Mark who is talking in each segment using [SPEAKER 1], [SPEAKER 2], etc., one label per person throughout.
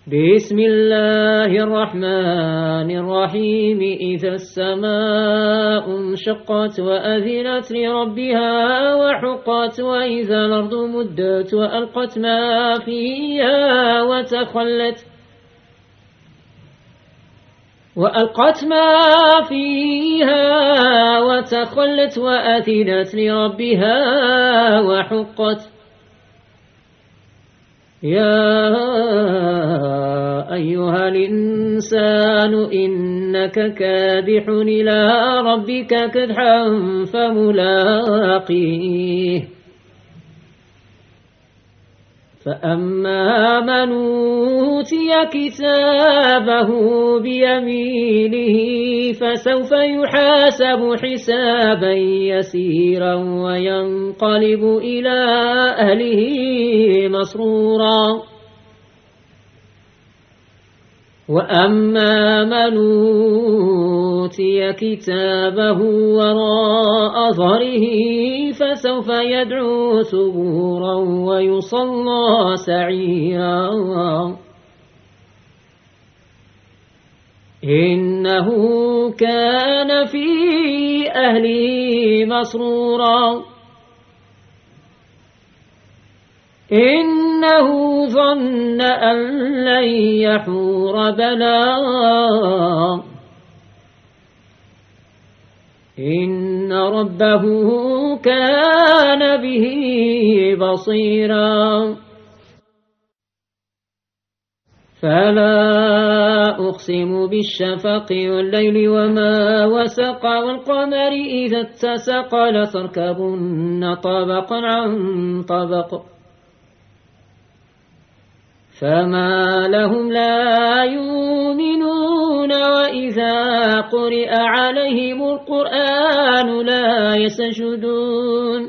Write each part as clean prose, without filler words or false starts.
[SPEAKER 1] بسم الله الرحمن الرحيم إذا السماء انشقت وأذنت لربها وحقت وإذا الأرض مدت وألقت ما فيها وتخلت وأذنت لربها وحقت يا أيها الإنسان إنك كادح إلى ربك كدحا فملاقيه فأما من أوتي كتابه بيمينه فسوف يحاسب حسابا يسيرا وينقلب إلى أهله مسرورا وأما من أوتي كتابه وراء ظهره فسوف يدعو ثبورا ويصلى سعيرا إنه كان في أهله مسرورا إنه ظن أن لن يحور بلى إن ربه كان به بصيرا فلا أقسم بالشفق والليل وما وسق والقمر إذا اتسق لتركبن طبقا عن طبق فما لهم لا يؤمنون وإذا قرئ عليهم القرآن لا يسجدون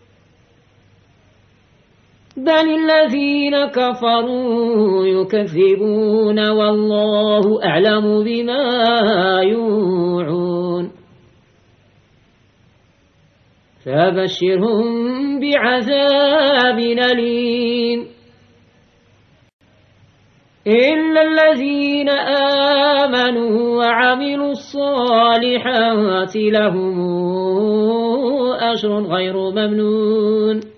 [SPEAKER 1] بل الذين كفروا يكذبون والله أعلم بما يوعون فبشرهم بعذاب أليم إلا الذين آمنوا وعملوا الصالحات لهم أجر غير ممنون